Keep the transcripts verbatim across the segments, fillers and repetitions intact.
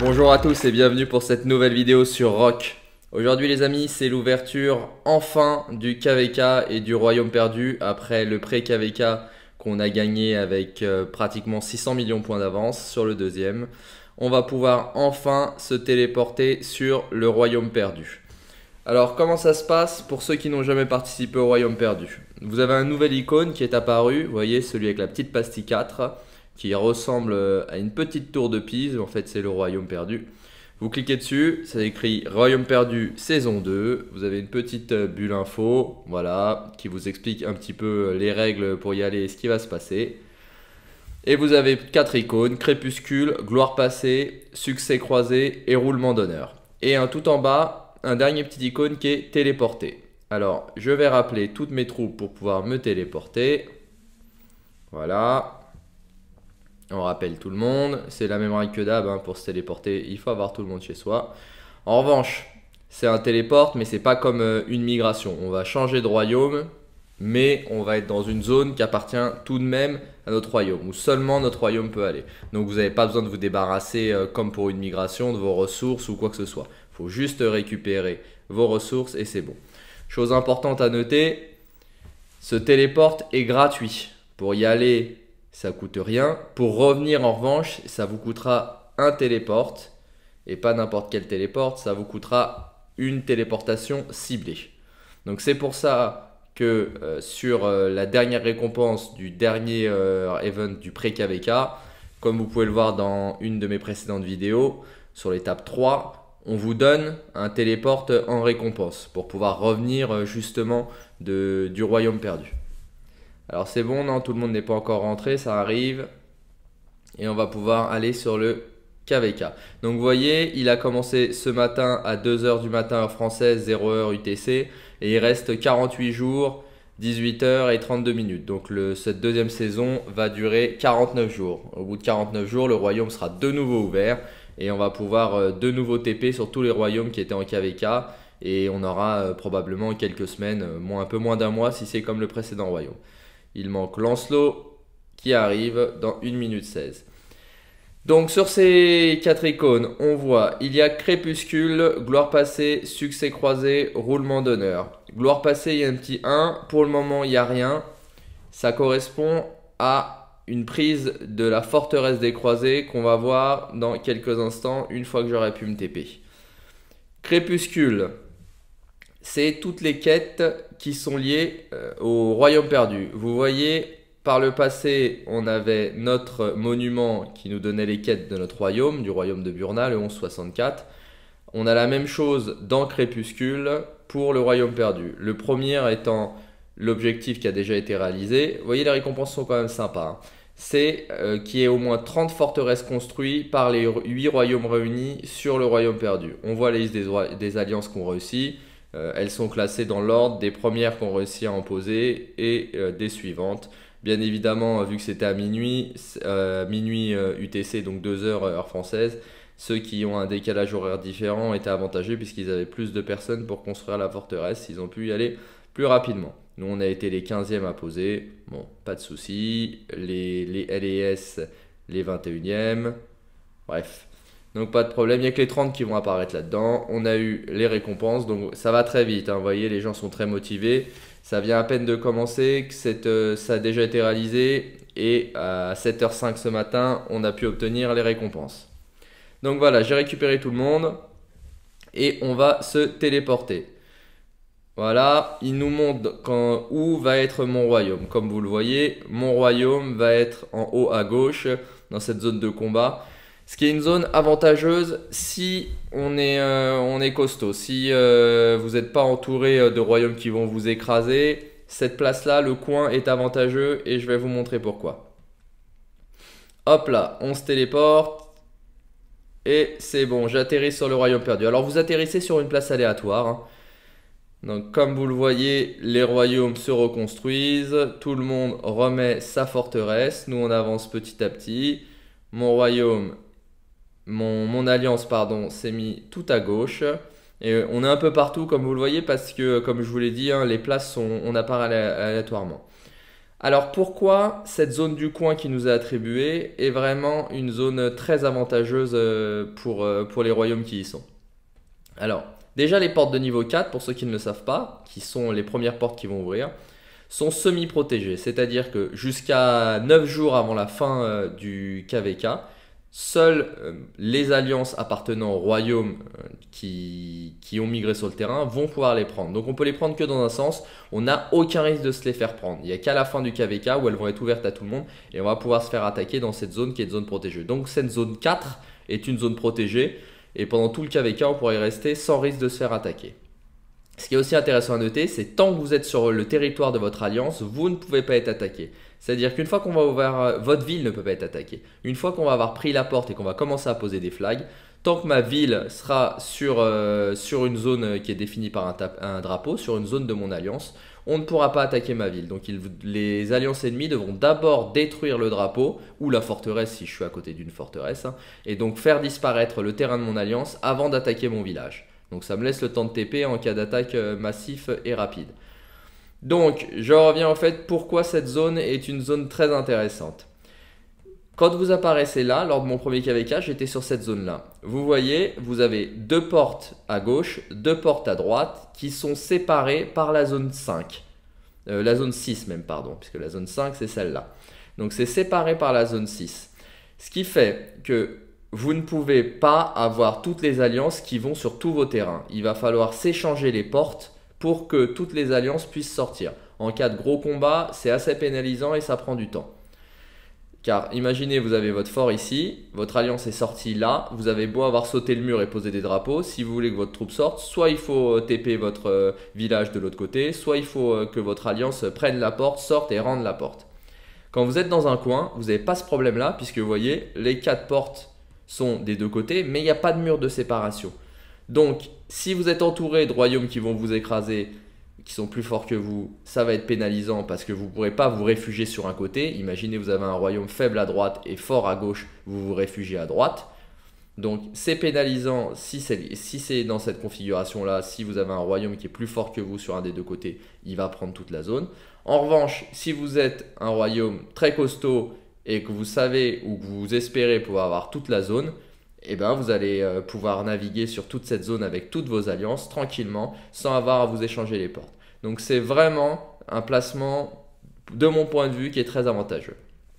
Bonjour à tous et bienvenue pour cette nouvelle vidéo sur Rock. Aujourd'hui les amis, c'est l'ouverture enfin du K V K et du Royaume perdu après le pré-K V K qu'on a gagné avec euh, pratiquement six cents millions de points d'avance sur le deuxième. On va pouvoir enfin se téléporter sur le Royaume perdu. Alors comment ça se passe pour ceux qui n'ont jamais participé au Royaume perdu? Vous avez un nouvel icône qui est apparu, vous voyez celui avec la petite pastille quatre qui ressemble à une petite tour de Pise, en fait c'est le Royaume perdu. Vous cliquez dessus, ça écrit Royaume perdu saison deux, vous avez une petite bulle info, voilà, qui vous explique un petit peu les règles pour y aller et ce qui va se passer. Et vous avez quatre icônes, crépuscule, gloire passée, succès croisé et roulement d'honneur. Et un tout en bas, un dernier petit icône qui est téléporté. Alors, je vais rappeler toutes mes troupes pour pouvoir me téléporter. Voilà. On rappelle tout le monde, c'est la même règle que d'hab, hein, pour se téléporter, il faut avoir tout le monde chez soi. En revanche, c'est un téléporte, mais c'est pas comme euh, une migration. On va changer de royaume, mais on va être dans une zone qui appartient tout de même à notre royaume, où seulement notre royaume peut aller. Donc vous n'avez pas besoin de vous débarrasser, euh, comme pour une migration, de vos ressources ou quoi que ce soit. Il faut juste récupérer vos ressources et c'est bon. Chose importante à noter, ce téléporte est gratuit. Pour y aller, ça coûte rien. Pour revenir en revanche, ça vous coûtera un téléporte et pas n'importe quel téléporte, ça vous coûtera une téléportation ciblée. Donc c'est pour ça que euh, sur euh, la dernière récompense du dernier euh, event du pré-K V K, comme vous pouvez le voir dans une de mes précédentes vidéos, sur l'étape trois, on vous donne un téléporte en récompense pour pouvoir revenir euh, justement de, du royaume perdu. Alors c'est bon, non, tout le monde n'est pas encore rentré, ça arrive. Et on va pouvoir aller sur le K V K. Donc vous voyez, il a commencé ce matin à deux heures du matin heure française, zéro heure U T C. Et il reste quarante-huit jours, dix-huit heures et trente-deux minutes. Donc le, cette deuxième saison va durer quarante-neuf jours. Au bout de quarante-neuf jours, le royaume sera de nouveau ouvert. Et on va pouvoir euh, de nouveau T P sur tous les royaumes qui étaient en K V K. Et on aura euh, probablement quelques semaines, euh, moins, un peu moins d'un mois si c'est comme le précédent royaume. Il manque Lancelot qui arrive dans une minute seize. Donc sur ces quatre icônes, on voit il y a crépuscule, gloire passée, succès croisé, roulement d'honneur. Gloire passée, il y a un petit un. Pour le moment, il n'y a rien. Ça correspond à une prise de la forteresse des croisés qu'on va voir dans quelques instants une fois que j'aurai pu me T P. Crépuscule. C'est toutes les quêtes qui sont liées euh, au royaume perdu. Vous voyez, par le passé, on avait notre monument qui nous donnait les quêtes de notre royaume, du royaume de Burna, le onze soixante-quatre. On a la même chose dans Crépuscule pour le royaume perdu. Le premier étant l'objectif qui a déjà été réalisé. Vous voyez, les récompenses sont quand même sympas, hein. C'est euh, qu'il y ait au moins trente forteresses construites par les huit royaumes réunis sur le royaume perdu. On voit la liste des, des alliances qu'on réussit. Euh, elles sont classées dans l'ordre des premières qu'on réussit à imposer et euh, des suivantes. Bien évidemment, vu que c'était à minuit, euh, minuit euh, U T C, donc deux heures heure française, ceux qui ont un décalage horaire différent étaient avantageux puisqu'ils avaient plus de personnes pour construire la forteresse. Ils ont pu y aller plus rapidement. Nous, on a été les quinzièmes à poser. Bon, pas de souci. Les, les L et S, les vingt et unièmes. Bref. Donc pas de problème, il n'y a que les trente qui vont apparaître là-dedans. On a eu les récompenses, donc ça va très vite, hein. Vous voyez, les gens sont très motivés. Ça vient à peine de commencer, que cette, euh, ça a déjà été réalisé. Et à sept heures cinq ce matin, on a pu obtenir les récompenses. Donc voilà, j'ai récupéré tout le monde. Et on va se téléporter. Voilà, il nous montre quand, où va être mon royaume. Comme vous le voyez, mon royaume va être en haut à gauche, dans cette zone de combat. Ce qui est une zone avantageuse si on est, euh, on est costaud. Si euh, vous n'êtes pas entouré de royaumes qui vont vous écraser, cette place-là, le coin est avantageux et je vais vous montrer pourquoi. Hop là, on se téléporte et c'est bon, j'atterris sur le royaume perdu. Alors vous atterrissez sur une place aléatoire, hein. Donc comme vous le voyez, les royaumes se reconstruisent, tout le monde remet sa forteresse, nous on avance petit à petit. Mon royaume, mon, mon alliance pardon, s'est mis tout à gauche. Et on est un peu partout comme vous le voyez parce que comme je vous l'ai dit, hein, les places sont, on apparaît aléatoirement. Alors pourquoi cette zone du coin qui nous est attribuée est vraiment une zone très avantageuse euh, pour, euh, pour les royaumes qui y sont? Alors déjà les portes de niveau quatre, pour ceux qui ne le savent pas, qui sont les premières portes qui vont ouvrir, sont semi-protégées. C'est-à-dire que jusqu'à neuf jours avant la fin euh, du K V K, seules euh, les alliances appartenant au royaume euh, qui, qui ont migré sur le terrain vont pouvoir les prendre. Donc on peut les prendre que dans un sens, on n'a aucun risque de se les faire prendre. Il n'y a qu'à la fin du K V K où elles vont être ouvertes à tout le monde et on va pouvoir se faire attaquer dans cette zone qui est une zone protégée. Donc cette zone quatre est une zone protégée et pendant tout le K V K on pourrait y rester sans risque de se faire attaquer. Ce qui est aussi intéressant à noter, c'est tant que vous êtes sur le territoire de votre alliance, vous ne pouvez pas être attaqué. C'est-à-dire qu'une fois qu'on va ouvrir, votre ville ne peut pas être attaquée. Une fois qu'on va avoir pris la porte et qu'on va commencer à poser des flags, tant que ma ville sera sur, euh, sur une zone qui est définie par un, un drapeau, sur une zone de mon alliance, on ne pourra pas attaquer ma ville. Donc il, les alliances ennemies devront d'abord détruire le drapeau ou la forteresse si je suis à côté d'une forteresse, hein, et donc faire disparaître le terrain de mon alliance avant d'attaquer mon village. Donc ça me laisse le temps de T P en cas d'attaque massif et rapide. Donc je reviens en fait pourquoi cette zone est une zone très intéressante. Quand vous apparaissez là, lors de mon premier K V K, j'étais sur cette zone là. Vous voyez, vous avez deux portes à gauche, deux portes à droite qui sont séparées par la zone cinq. Euh, la zone six même, pardon, puisque la zone cinq c'est celle-là. Donc c'est séparé par la zone six. Ce qui fait que vous ne pouvez pas avoir toutes les alliances qui vont sur tous vos terrains. Il va falloir s'échanger les portes pour que toutes les alliances puissent sortir. En cas de gros combat, c'est assez pénalisant et ça prend du temps. Car imaginez, vous avez votre fort ici, votre alliance est sortie là, vous avez beau avoir sauté le mur et posé des drapeaux, si vous voulez que votre troupe sorte, soit il faut T P votre village de l'autre côté, soit il faut que votre alliance prenne la porte, sorte et rende la porte. Quand vous êtes dans un coin, vous n'avez pas ce problème-là, puisque vous voyez, les quatre portes sont des deux côtés, mais il n'y a pas de mur de séparation. Donc, si vous êtes entouré de royaumes qui vont vous écraser, qui sont plus forts que vous, ça va être pénalisant parce que vous ne pourrez pas vous réfugier sur un côté. Imaginez, vous avez un royaume faible à droite et fort à gauche, vous vous réfugiez à droite. Donc, c'est pénalisant si c'est si c'est dans cette configuration-là. Si vous avez un royaume qui est plus fort que vous sur un des deux côtés, il va prendre toute la zone. En revanche, si vous êtes un royaume très costaud et que vous savez ou que vous espérez pouvoir avoir toute la zone, eh ben vous allez euh, pouvoir naviguer sur toute cette zone avec toutes vos alliances tranquillement sans avoir à vous échanger les portes. Donc c'est vraiment un placement de mon point de vue qui est très avantageux.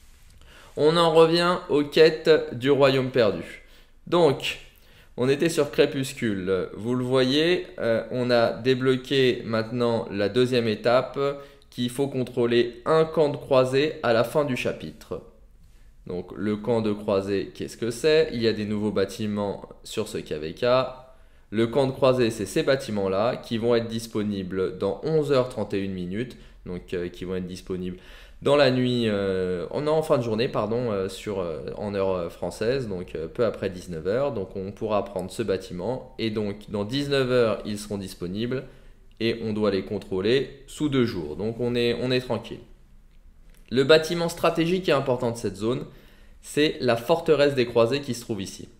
On en revient aux quêtes du royaume perdu. Donc on était sur Crépuscule, vous le voyez, euh, on a débloqué maintenant la deuxième étape qu'il faut contrôler un camp de croisés à la fin du chapitre. Donc le camp de croisés, qu'est-ce que c'est? Il y a des nouveaux bâtiments sur ce K V K. Le camp de croisés, c'est ces bâtiments-là qui vont être disponibles dans onze heures trente et une minutes. Donc euh, qui vont être disponibles dans la nuit, euh, en fin de journée, pardon, euh, sur, euh, en heure française, donc euh, peu après dix-neuf heures. Donc on pourra prendre ce bâtiment et donc dans dix-neuf heures, ils seront disponibles et on doit les contrôler sous deux jours. Donc on est, on est tranquille. Le bâtiment stratégique et important de cette zone, c'est la forteresse des croisés qui se trouve ici.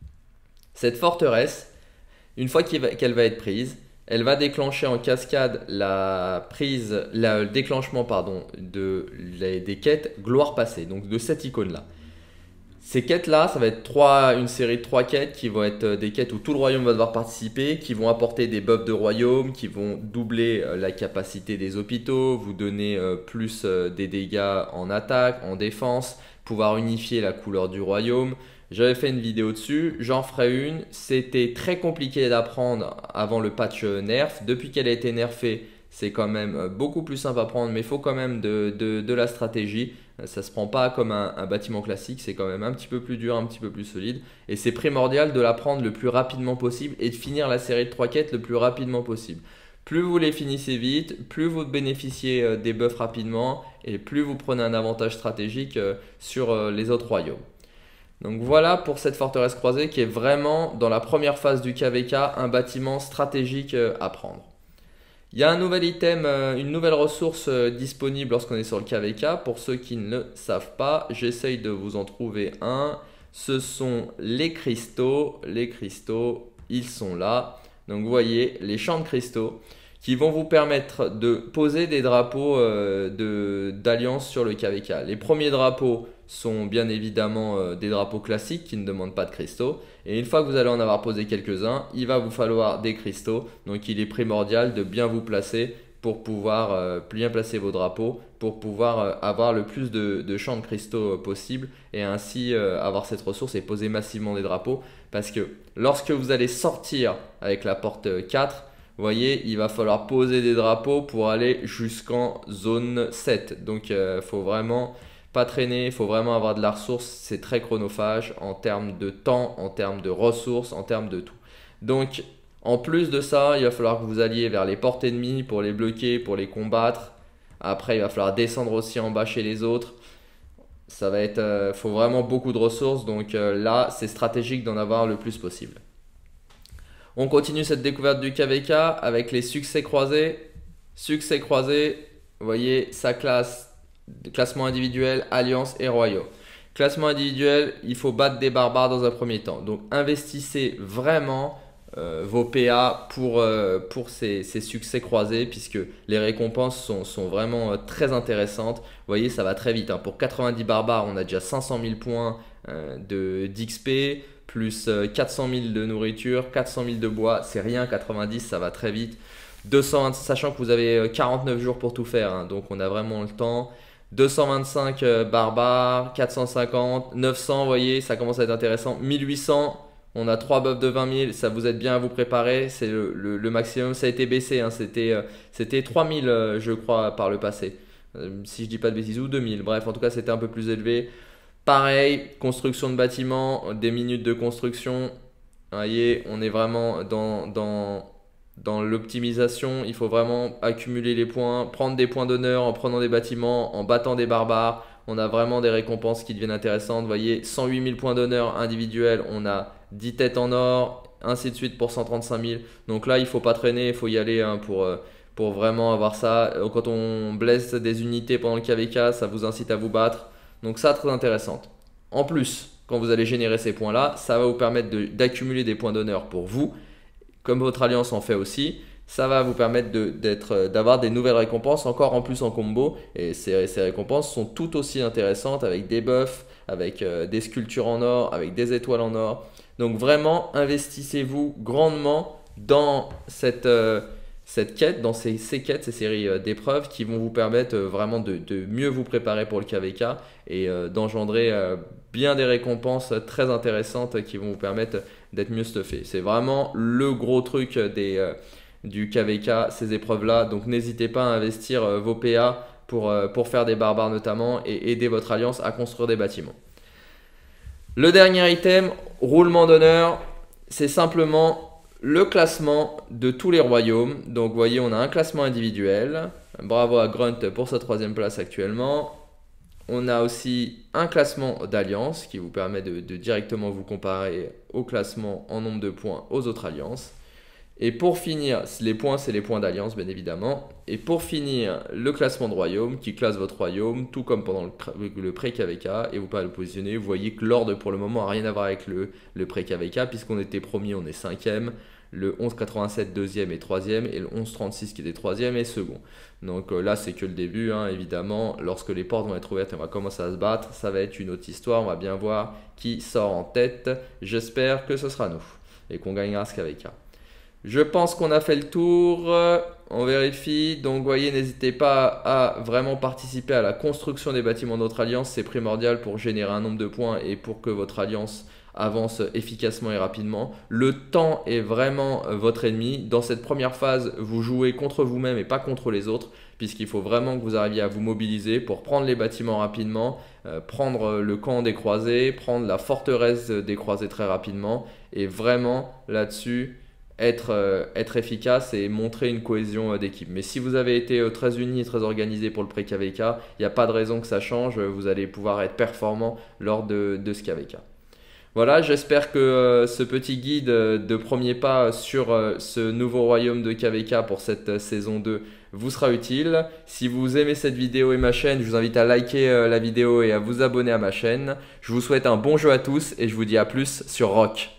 Cette forteresse, une fois qu'elle va être prise, elle va déclencher en cascade la prise, la, le déclenchement pardon, de, les, des quêtes gloire passée, donc de cette icône-là. Ces quêtes-là, ça va être trois, une série de trois quêtes qui vont être des quêtes où tout le royaume va devoir participer, qui vont apporter des buffs de royaume, qui vont doubler la capacité des hôpitaux, vous donner plus des dégâts en attaque, en défense, pouvoir unifier la couleur du royaume. J'avais fait une vidéo dessus, j'en ferai une. C'était très compliqué d'apprendre avant le patch nerf. Depuis qu'elle a été nerfée, c'est quand même beaucoup plus simple à prendre, mais il faut quand même de, de, de la stratégie. Ça ne se prend pas comme un, un bâtiment classique, c'est quand même un petit peu plus dur, un petit peu plus solide. Et c'est primordial de l'apprendre le plus rapidement possible et de finir la série de trois quêtes le plus rapidement possible. Plus vous les finissez vite, plus vous bénéficiez des buffs rapidement et plus vous prenez un avantage stratégique sur les autres royaumes. Donc voilà pour cette forteresse croisée qui est vraiment dans la première phase du K V K un bâtiment stratégique à prendre. Il y a un nouvel item, une nouvelle ressource disponible lorsqu'on est sur le K V K. Pour ceux qui ne le savent pas, j'essaye de vous en trouver un. Ce sont les cristaux. Les cristaux, ils sont là. Donc vous voyez les champs de cristaux qui vont vous permettre de poser des drapeaux euh, de- d'alliance sur le K V K. Les premiers drapeaux sont bien évidemment euh, des drapeaux classiques qui ne demandent pas de cristaux. Et une fois que vous allez en avoir posé quelques-uns, il va vous falloir des cristaux. Donc il est primordial de bien vous placer pour pouvoir euh, bien placer vos drapeaux, pour pouvoir euh, avoir le plus de, de champs de cristaux euh, possible et ainsi euh, avoir cette ressource et poser massivement des drapeaux. Parce que lorsque vous allez sortir avec la porte quatre, vous voyez, il va falloir poser des drapeaux pour aller jusqu'en zone sept. Donc, il euh, faut vraiment pas traîner, il faut vraiment avoir de la ressource. C'est très chronophage en termes de temps, en termes de ressources, en termes de tout. Donc, en plus de ça, il va falloir que vous alliez vers les portes ennemies pour les bloquer, pour les combattre. Après, il va falloir descendre aussi en bas chez les autres. Ça va être, euh, faut vraiment beaucoup de ressources. Donc euh, là, c'est stratégique d'en avoir le plus possible. On continue cette découverte du K V K avec les succès croisés. Succès croisés, vous voyez, ça classe classement individuel, alliance et royaux. Classement individuel, il faut battre des barbares dans un premier temps. Donc investissez vraiment euh, vos P A pour, euh, pour ces, ces succès croisés puisque les récompenses sont, sont vraiment euh, très intéressantes. Vous voyez, ça va très vite, hein. Pour quatre-vingt-dix barbares, on a déjà cinq cent mille points euh, de, d'X P. Plus quatre cent mille de nourriture, quatre cent mille de bois, c'est rien, quatre-vingt-dix, ça va très vite. deux cent vingt, sachant que vous avez quarante-neuf jours pour tout faire, hein, donc on a vraiment le temps. deux cent vingt-cinq euh, barbares, quatre cent cinquante, neuf cents, vous voyez, ça commence à être intéressant. mille huit cents, on a trois buffs de vingt mille, ça vous aide bien à vous préparer, c'est le, le, le maximum, ça a été baissé, hein, c'était euh, c'était trois mille euh, je crois par le passé, euh, si je dis pas de bêtises, ou deux mille, bref, en tout cas c'était un peu plus élevé. Pareil, construction de bâtiments, des minutes de construction. Vous voyez, on est vraiment dans, dans, dans l'optimisation. Il faut vraiment accumuler les points, prendre des points d'honneur en prenant des bâtiments, en battant des barbares. On a vraiment des récompenses qui deviennent intéressantes. Vous voyez, cent huit mille points d'honneur individuels. On a dix têtes en or, ainsi de suite pour cent trente-cinq mille. Donc là, il ne faut pas traîner, il faut y aller hein, pour, pour vraiment avoir ça. Quand on blesse des unités pendant le K V K, ça vous incite à vous battre. Donc ça, très intéressante. En plus, quand vous allez générer ces points-là, ça va vous permettre de- d'accumuler des points d'honneur pour vous, comme votre alliance en fait aussi. Ça va vous permettre de- d'être- d'avoir des nouvelles récompenses, encore en plus en combo. Et ces, ces récompenses sont tout aussi intéressantes avec des buffs, avec euh, des sculptures en or, avec des étoiles en or. Donc vraiment, investissez-vous grandement dans cette... euh, cette quête, dans ces, ces quêtes, ces séries euh, d'épreuves qui vont vous permettre euh, vraiment de, de mieux vous préparer pour le K V K et euh, d'engendrer euh, bien des récompenses très intéressantes qui vont vous permettre d'être mieux stuffé. C'est vraiment le gros truc des, euh, du K V K, ces épreuves-là. Donc n'hésitez pas à investir euh, vos P A pour, euh, pour faire des barbares notamment et aider votre alliance à construire des bâtiments. Le dernier item, roulement d'honneur, c'est simplement le classement de tous les royaumes. Donc vous voyez, on a un classement individuel. Bravo à Grunt pour sa troisième place actuellement. On a aussi un classement d'alliance qui vous permet de, de directement vous comparer au classement en nombre de points aux autres alliances. Et pour finir, les points, c'est les points d'alliance, bien évidemment. Et pour finir, le classement de royaume qui classe votre royaume, tout comme pendant le, le pré-K V K. Et vous pouvez le positionner. Vous voyez que l'ordre, pour le moment, n'a rien à voir avec le, le pré-K V K, puisqu'on était premier, on est cinquième. Le onze quatre-vingt-sept deuxième et troisième et le onze trente-six qui était troisième et second. Donc euh, là c'est que le début hein, évidemment. Lorsque les portes vont être ouvertes et on va commencer à se battre, ça va être une autre histoire. On va bien voir qui sort en tête. J'espère que ce sera nous et qu'on gagnera ce K V K. Je pense qu'on a fait le tour. On vérifie. Donc vous voyez, n'hésitez pas à vraiment participer à la construction des bâtiments de notre alliance. C'est primordial pour générer un nombre de points et pour que votre alliance avance efficacement et rapidement. Le temps est vraiment votre ennemi. Dans cette première phase, vous jouez contre vous-même et pas contre les autres, puisqu'il faut vraiment que vous arriviez à vous mobiliser pour prendre les bâtiments rapidement, euh, prendre le camp des croisés, prendre la forteresse des croisés très rapidement, et vraiment là-dessus être, euh, être efficace et montrer une cohésion euh, d'équipe. Mais si vous avez été euh, très unis et très organisé pour le pré-K V K, il n'y a pas de raison que ça change. Vous allez pouvoir être performant lors de, de ce K V K. Voilà, j'espère que euh, ce petit guide euh, de premier pas sur euh, ce nouveau royaume de K V K pour cette euh, saison deux vous sera utile. Si vous aimez cette vidéo et ma chaîne, je vous invite à liker euh, la vidéo et à vous abonner à ma chaîne. Je vous souhaite un bon jeu à tous et je vous dis à plus sur Rock.